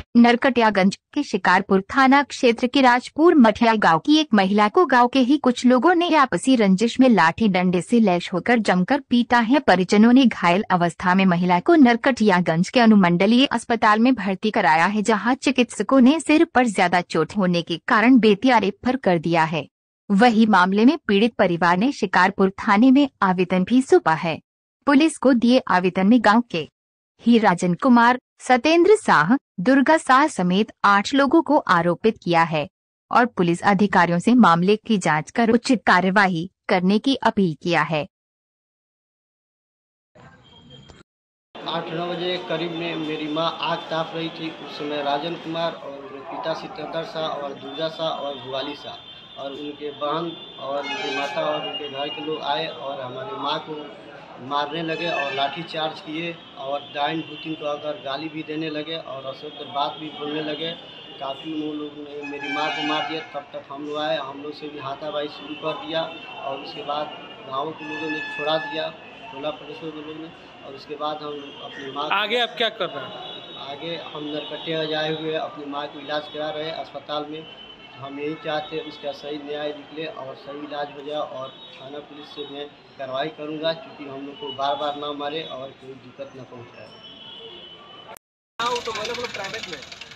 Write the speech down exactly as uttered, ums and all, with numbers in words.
नरकटियागंज के शिकारपुर थाना क्षेत्र के राजपुर मठिया गांव की एक महिला को गांव के ही कुछ लोगों ने आपसी रंजिश में लाठी डंडे से लैस होकर जमकर पीटा है। परिजनों ने घायल अवस्था में महिला को नरकटियागंज के अनुमंडलीय अस्पताल में भर्ती कराया है, जहां चिकित्सकों ने सिर पर ज्यादा चोट होने के कारण बेतिया रेफर कर दिया है। वही मामले में पीड़ित परिवार ने शिकारपुर थाने में आवेदन भी सौंपा है। पुलिस को दिए आवेदन में गाँव के ही राजन कुमार, सतेंद्र साह, दुर्गा साह समेत आठ लोगों को आरोपित किया है और पुलिस अधिकारियों से मामले की जांच कर उचित कार्यवाही करने की अपील किया है। आठ नौ बजे करीब में मेरी मां आग ताप रही थी। उस समय राजन कुमार और मेरे पिता सतेंद्र शाह और दुर्गा शाह और भुवाली शाह और उनके बहन और उनकी माता और उनके घर के लोग आए और हमारी मां को मारने लगे और लाठी चार्ज किए और डाइन भूतिन को अगर गाली भी देने लगे और अशुद्ध बात भी बोलने लगे। काफ़ी उन लोग ने मेरी माँ को मार दिया। तब तक हम लोग आए, हम लोग से भी हाथापाई शुरू कर दिया और उसके बाद गाँव के लोगों ने छोड़ा दिया, टोला पुलिसों के लोग ने। और उसके बाद हम अपनी माँ आगे अब क्या कर रहे हैं? आगे हम नरकटिया जाए हुए अपनी माँ को इलाज करा रहे हैं अस्पताल में। हम यही चाहते हैं उसका सही न्याय निकले और सही इलाज हो जाए और थाना पुलिस से मैं कार्रवाई करूंगा, क्योंकि हम लोग को बार बार ना मारे और कोई दिक्कत न पहुंचाए। तो प्राइवेट में